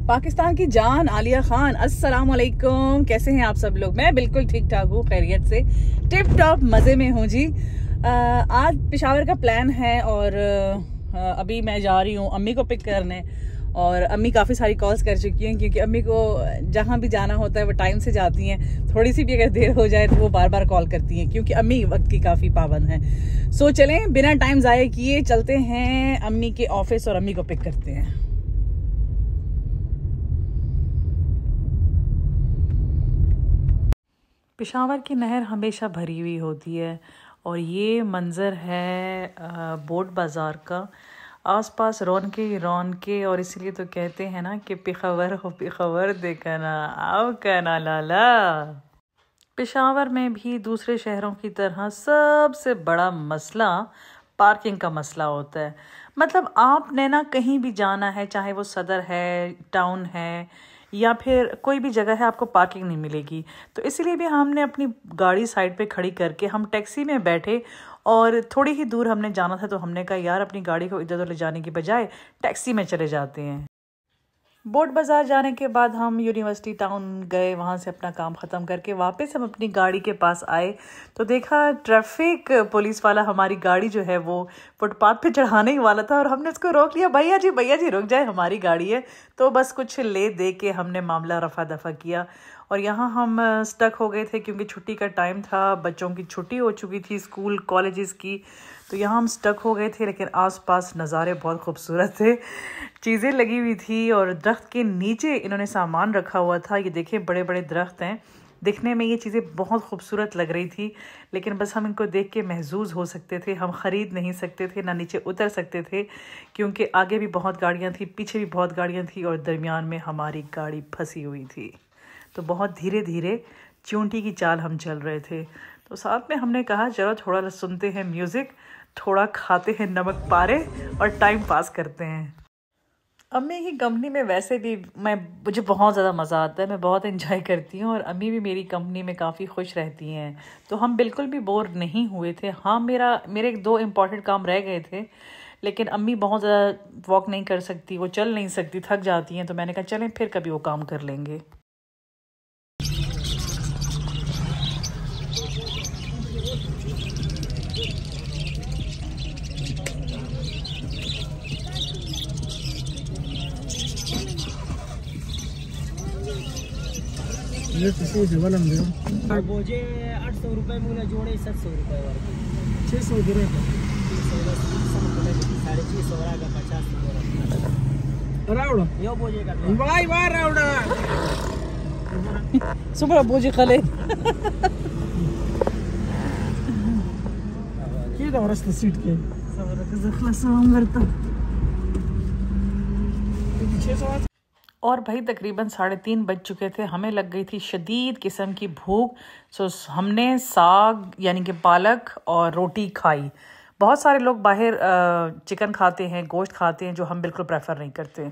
पाकिस्तान की जान आलिया खान, अस्सलाम वालेकुम। कैसे हैं आप सब लोग? मैं बिल्कुल ठीक ठाक हूँ, खैरियत से, टिप टॉप मज़े में हूँ जी। आज पेशावर का प्लान है और अभी मैं जा रही हूँ अम्मी को पिक करने। और अम्मी काफ़ी सारी कॉल्स कर चुकी हैं क्योंकि अम्मी को जहाँ भी जाना होता है वो टाइम से जाती हैं। थोड़ी सी भी अगर देर हो जाए तो वो बार बार कॉल करती हैं क्योंकि अम्मी वक्त की काफ़ी पाबंद हैं। सो चलें, बिना टाइम ज़ाया किए चलते हैं अम्मी के ऑफिस और अम्मी को पिक करते हैं। पेशावर की नहर हमेशा भरी हुई होती है और ये मंज़र है बोट बाज़ार का। आसपास रौनके ही रौनके, और इसलिए तो कहते हैं ना कि पेशावर हो पेशावर देखा ना आओ कहना लाला। पेशावर में भी दूसरे शहरों की तरह सबसे बड़ा मसला पार्किंग का मसला होता है। मतलब आपने ना कहीं भी जाना है, चाहे वो सदर है, टाउन है या फिर कोई भी जगह है, आपको पार्किंग नहीं मिलेगी। तो इसीलिए भी हमने अपनी गाड़ी साइड पे खड़ी करके हम टैक्सी में बैठे और थोड़ी ही दूर हमने जाना था तो हमने कहा यार अपनी गाड़ी को इधर उधर ले जाने की बजाय टैक्सी में चले जाते हैं। बोट बाज़ार जाने के बाद हम यूनिवर्सिटी टाउन गए, वहाँ से अपना काम ख़त्म करके वापस हम अपनी गाड़ी के पास आए तो देखा ट्रैफिक पुलिस वाला हमारी गाड़ी जो है वो फुटपाथ पे चढ़ाने ही वाला था और हमने उसको रोक लिया। भैया जी रुक जाए, हमारी गाड़ी है। तो बस कुछ ले दे के हमने मामला रफा दफा किया और यहाँ हम स्टक हो गए थे क्योंकि छुट्टी का टाइम था, बच्चों की छुट्टी हो चुकी थी स्कूल कॉलेजेस की। तो यहाँ हम स्टक हो गए थे, लेकिन आसपास नज़ारे बहुत खूबसूरत थे, चीज़ें लगी हुई थी और दरख्त के नीचे इन्होंने सामान रखा हुआ था। ये देखिए बड़े बड़े दरख्त हैं, दिखने में ये चीज़ें बहुत खूबसूरत लग रही थी, लेकिन बस हम इनको देख के महजूज हो सकते थे, हम ख़रीद नहीं सकते थे, ना नीचे उतर सकते थे क्योंकि आगे भी बहुत गाड़ियाँ थी, पीछे भी बहुत गाड़ियाँ थी और दरमियान में हमारी गाड़ी फंसी हुई थी। तो बहुत धीरे धीरे चूंटी की चाल हम चल रहे थे। तो साथ में हमने कहा चलो थोड़ा सुनते हैं म्यूज़िक, थोड़ा खाते हैं नमक पारे और टाइम पास करते हैं। अम्मी की कंपनी में वैसे भी मुझे बहुत ज़्यादा मज़ा आता है, मैं बहुत एंजॉय करती हूँ और अम्मी भी मेरी कंपनी में काफ़ी खुश रहती हैं, तो हम बिल्कुल भी बोर नहीं हुए थे। हाँ, मेरे 2 इम्पॉर्टेंट काम रह गए थे, लेकिन अम्मी बहुत ज़्यादा वॉक नहीं कर सकती, वो चल नहीं सकती, थक जाती हैं, तो मैंने कहा चलें फिर कभी वो काम कर लेंगे। ये किसी जीवन में बोझे 800 रुपये मुला जोड़े 700 रुपये वर्ग 600 गिरे 650 का 50 रावड़ा यो बोझे का वाई वाई रावड़ा सुबह बोझे खले की दौरस सीट के और भाई तकरीबन 3:30 बज चुके थे, हमें लग गई थी शदीद किस्म की भूख। सो हमने साग यानी कि पालक और रोटी खाई। बहुत सारे लोग बाहर चिकन खाते हैं, गोश्त खाते हैं, जो हम बिल्कुल प्रेफर नहीं करते।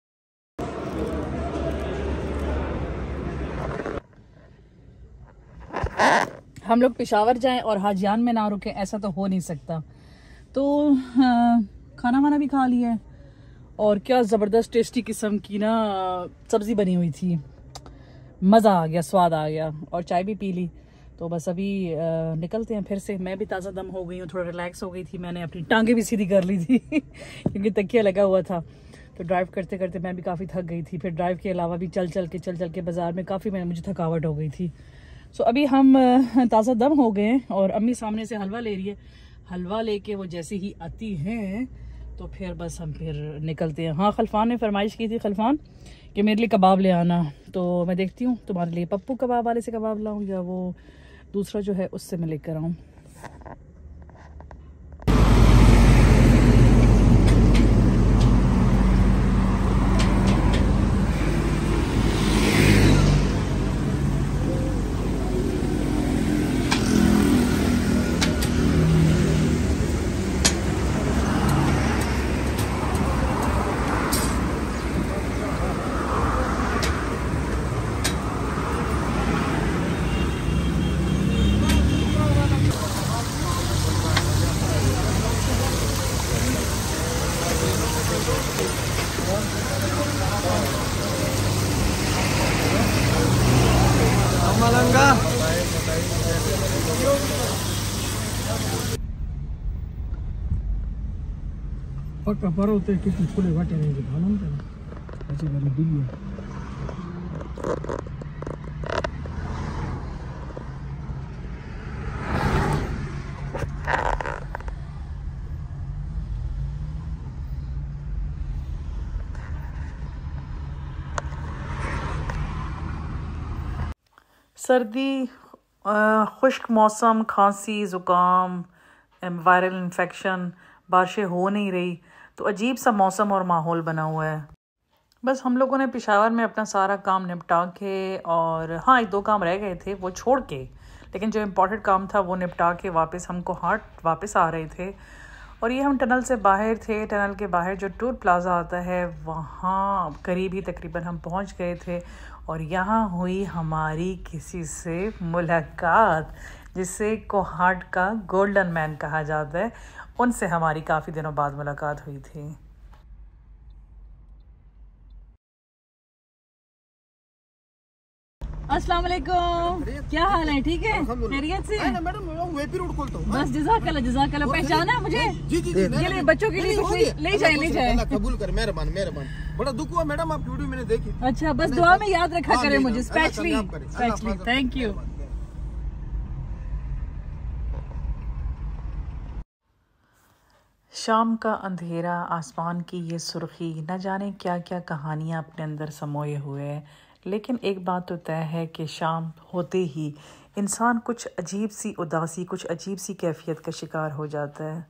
हम लोग पेशावर जाएं और हाजियान में ना रुकें, ऐसा तो हो नहीं सकता। तो खाना वाना भी खा लिया है और क्या ज़बरदस्त टेस्टी किस्म की ना सब्ज़ी बनी हुई थी, मज़ा आ गया, स्वाद आ गया, और चाय भी पी ली। तो बस अभी निकलते हैं फिर से। मैं भी ताज़ा दम हो गई हूँ, थोड़ा रिलैक्स हो गई थी, मैंने अपनी टांगे भी सीधी कर ली थी क्योंकि तकिया लगा हुआ था। तो ड्राइव करते करते मैं भी काफ़ी थक गई थी, फिर ड्राइव के अलावा भी चल चल के बाज़ार में काफ़ी मुझे थकावट हो गई थी। सो अभी हम ताज़ा दम हो गए हैं और अम्मी सामने से हलवा ले रही है। हलवा लेके वो जैसे ही आती हैं तो फिर बस हम फिर निकलते हैं। हाँ, खलफान ने फरमाइश की थी, खलफान, कि मेरे लिए कबाब ले आना, तो मैं देखती हूँ तुम्हारे लिए पप्पू कबाब वाले से कबाब लाऊं या वो दूसरा जो है उससे मैं लेकर आऊँ। पक्का पर होते किती फुले वाटे नाही घालून त्याला त्याची घरी दिली सर्दी, खुश्क मौसम, खांसी, ज़ुकाम, वायरल इन्फेक्शन, बारिशें हो नहीं रही, तो अजीब सा मौसम और माहौल बना हुआ है। बस हम लोगों ने पेशावर में अपना सारा काम निपटा के, और हाँ 1-2 काम रह गए थे वो छोड़ के, लेकिन जो इम्पोर्टेंट काम था वो निपटा के वापस हमको हार्ट वापस आ रहे थे। और ये हम टनल से बाहर थे। टनल के बाहर जो टूर प्लाज़ा आता है वहाँ करीब ही तकरीबन हम पहुँच गए थे, और यहाँ हुई हमारी किसी से मुलाकात जिसे कोहाट का गोल्डन मैन कहा जाता है। उनसे हमारी काफ़ी दिनों बाद मुलाकात हुई थी। अस्सलाम वालेकुम, क्या हाल है? ठीक है, खैरियत से? मैडम वेपी रोड खोलता हूँ। बस जज़ाकल्लाह। पहचाना मुझे? जी जी ये ले बच्चों के लिए कुछ ले जाए। कबूल कर, मेहरबान। बड़ा दुख हुआ मैडम, आप वीडियो मैंने देखी। अच्छा, बस दुआ में याद रखा करें मुझे स्पेशली। Thank you. शाम का अंधेरा, आसमान की ये सुर्खी, न जाने क्या क्या कहानियाँ अपने अंदर समोए हुए हैं। लेकिन एक बात तो तय है कि शाम होते ही इंसान कुछ अजीब सी उदासी, कुछ अजीब सी कैफियत का शिकार हो जाता है।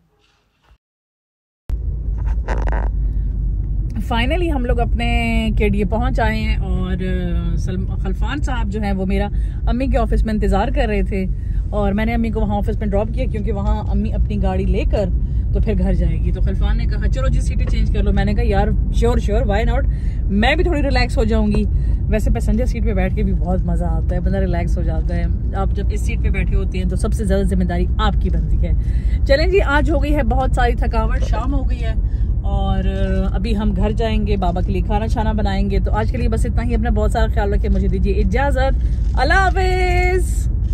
फाइनली हम लोग अपने केडीए पहुंच आए हैं, और खलफान साहब जो हैं वो मेरा अम्मी के ऑफिस में इंतज़ार कर रहे थे, और मैंने अम्मी को वहाँ ऑफिस में ड्रॉप किया क्योंकि वहाँ अम्मी अपनी गाड़ी लेकर तो फिर घर जाएगी। तो खलफान ने कहा चलो जी सीटें चेंज कर लो। मैंने कहा यार श्योर व्हाई नॉट, मैं भी थोड़ी रिलैक्स हो जाऊंगी। वैसे पैसेंजर सीट पे बैठ के भी बहुत मज़ा आता है, बंदा रिलैक्स हो जाता है। आप जब इस सीट पे बैठे होते हैं तो सबसे ज़्यादा जिम्मेदारी आपकी बनती है। चलें जी, आज हो गई है बहुत सारी थकावट, शाम हो गई है और अभी हम घर जाएंगे, बाबा के लिए खाना छाना बनाएंगे। तो आज के लिए बस इतना ही। अपना बहुत सारा ख्याल रखें, मुझे दीजिए इजाज़त। अल्लाह हाफिज़।